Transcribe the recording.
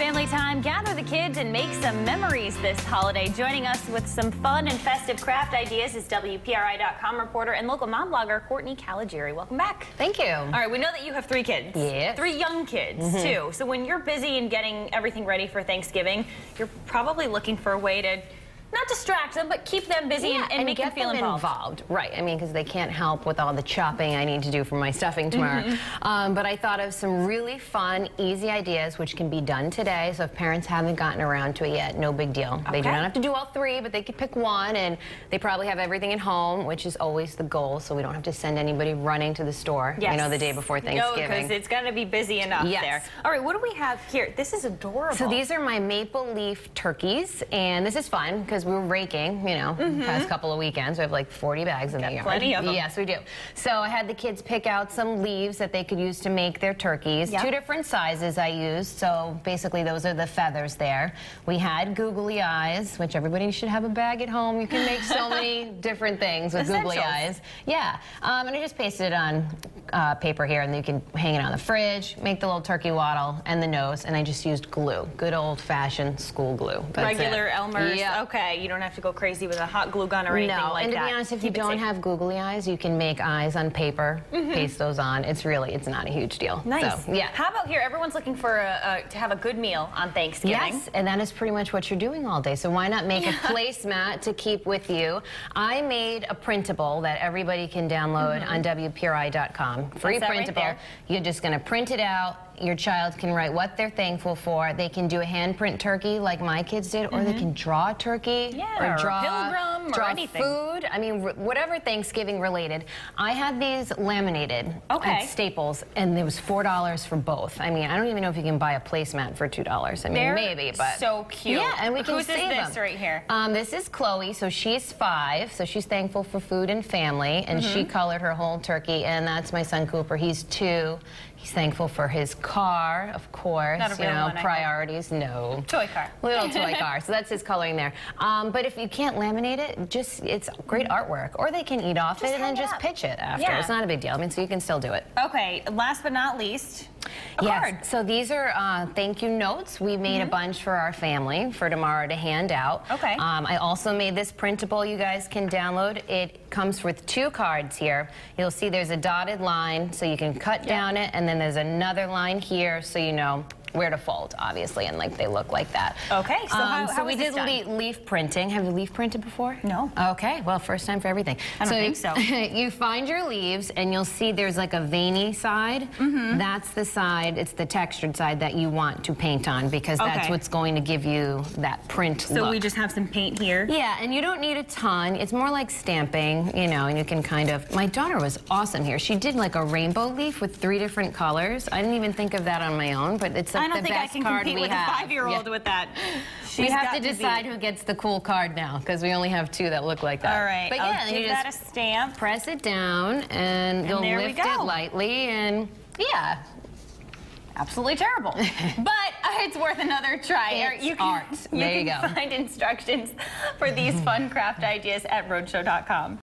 family time. Gather the kids and make some memories this holiday. Joining us with some fun and festive craft ideas is WPRI.com reporter and local mom blogger Courtney Caligiuri. Welcome back. Thank you. All right, we know that you have 3 kids. Yeah. 3 young kids, too. So when you're busy and getting everything ready for Thanksgiving, you're probably looking for a way to not distract them, but keep them busy and make them feel involved. Right. I mean, because they can't help with all the chopping I need to do for my stuffing tomorrow. But I thought of some really fun, easy ideas which can be done today. So if parents haven't gotten around to it yet, no big deal. They do not have to do all 3, but they could pick one, and they probably have everything at home, which is always the goal. So we don't have to send anybody running to the store, you know, the day before Thanksgiving. No, because it's got to be busy enough there. All right, what do we have here? This is adorable. So these are my maple leaf turkeys, and this is fun because we were raking, you know, past couple of weekends. We have like 40 bags in the yard. Plenty of them. Yes, we do. So I had the kids pick out some leaves that they could use to make their turkeys. 2 different sizes I used, so basically those are the feathers there. We had googly eyes, which everybody should have a bag at home. You can make so many different things with googly eyes. Yeah, and I just pasted it on paper here, and then you can hang it on the fridge, make the little turkey waddle and the nose, and I just used glue. Good old-fashioned school glue. Regular Elmer's. Okay, you don't have to go crazy with a hot glue gun or anything like that. And to be honest, if you don't have googly eyes, you can make eyes on paper, paste those on. It's not a huge deal. Nice. So, yeah. How about here? Everyone's looking for to have a good meal on Thanksgiving. Yes, and that is pretty much what you're doing all day. So why not make a placemat to keep with you? I made a printable that everybody can download on WPRI.com. Free printable. Right, you're just going to print it out. Your child can write what they're thankful for. They can do a handprint turkey like my kids did, or they can draw a turkey, or draw a pilgrim, or anything. Food. I mean, whatever Thanksgiving related. I had these laminated at Staples, and it was $4 for both. I mean, I don't even know if you can buy a placemat for $2. I mean, maybe, but so cute. Yeah, and we can save them. Who's this right here? This is Chloe. So she's 5. So she's thankful for food and family, and she colored her whole turkey. And that's my son Cooper. He's 2. He's thankful for his car, of course. Not a real one, priorities. No. Toy car. Little toy car. So that's his coloring there. But if you can't laminate it, it's great artwork. Or they can eat off it and then just pitch it after. It's not a big deal. I mean, so you can still do it. Okay. Last but not least, a card. So these are thank you notes. We made a bunch for our family for tomorrow to hand out. Okay. I also made this printable you guys can download. It comes with 2 cards here. You'll see there's a dotted line, so you can cut down it, and then there's another line here, so you know where to fold, obviously, and like they look like that. Okay, so how we did leaf printing. Have you leaf printed before? No. Okay, well, first time for everything. I don't think so. You find your leaves, and you'll see there's like a veiny side. That's the side, it's the textured side that you want to paint on, because that's what's going to give you that print look. So we just have some paint here? Yeah, and you don't need a ton. It's more like stamping, you know, and you can kind of... My daughter was awesome here. She did like a rainbow leaf with 3 different colors. I didn't even think of that on my own, but it's I don't think I can compete with a 5-year-old with that. We have to decide who gets the cool card now, because we only have 2 that look like that. All right, but I'll give that a stamp. Press it down, and you'll lift it lightly, and absolutely terrible. But it's worth another try. You can find instructions for these fun craft ideas at RhodeShow.com.